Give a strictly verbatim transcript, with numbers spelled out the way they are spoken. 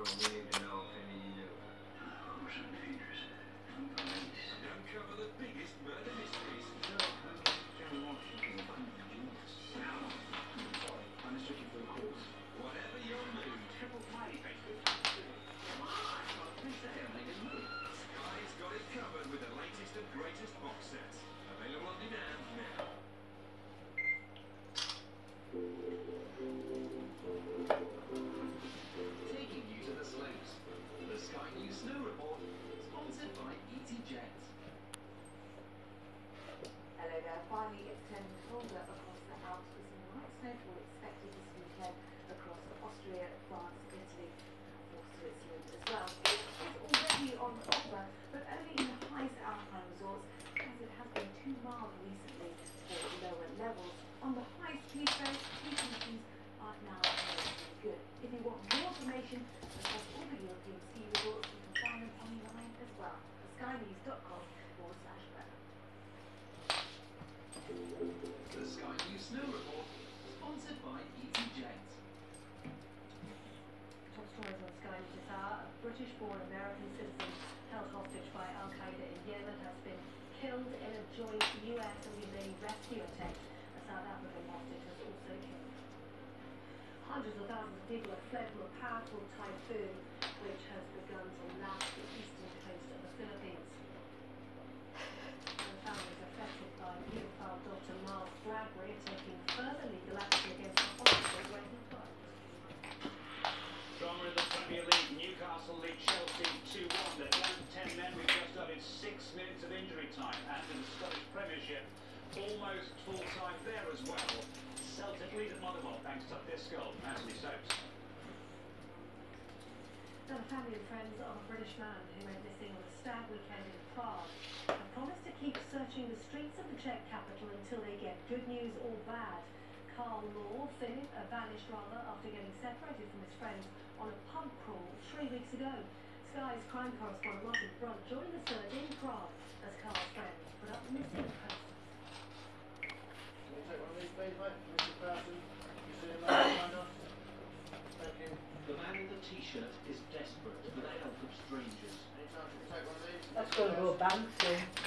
don't really know if any of you do. Oh, something dangerous. Uncover the biggest murder mysteries. No, Jerry Washington, the criminal genius. Sorry, I'm just looking for a course. Whatever your mood. Triple play, Facebook. Come on, please say I'm making a move. Sky's got it covered with the latest and greatest box sets. Available on demand now. Taking you to the slopes. The Sky News Snow Report, sponsored by EasyJet. Hello there. Finally, it's turning colder across the Alps with some light snowfall expected this weekend across Austria, France, Italy, and of course Switzerland as well. It's already on offer, but only in the highest alpine resorts, as it has been too mild recently for lower levels. On the highest ski slopes, ski conditions are now relatively good. If you want more information across all the European ski resorts, you can find them online as well. skynews.com forward slash weather. The Sky News Snow Report, sponsored by EasyJet. Top stories on Sky News this hour. A British-born American citizen held hostage by Al-Qaeda in Yemen has been killed in a joint U S and Israeli rescue attempt. A South African hostage was also killed. Hundreds of thousands of people have fled from a powerful typhoon which has begun to lash the eastern coast of the Philippines. And families affected by paedophile Doctor Miles Bradbury are taking further legal action against the hospital where he worked. Drama in the Premier League, Newcastle lead Chelsea two one. They're down to ten men with just over six minutes of injury time. And in the Scottish Premiership, almost full time there as well. Celtic lead at Motherwell thanks to this goal from Anthony Stokes. Now the family and friends of a British man who went missing on a stag weekend in Prague have promised to keep searching the streets of the Czech capital until they get good news or bad. Carl Law, Philip, uh, vanished rather after getting separated from his friends on a pub crawl three weeks ago. Sky's crime correspondent Martin Brunt joined the search in Prague as Carl's friends put up missing posters. Can you take one of these, please, mate? Mister Person, you see him there behind us? Thank you. The man in the t-shirt is desperate for the help of strangers. Any chance you can take one of these? That's got to go bank soon.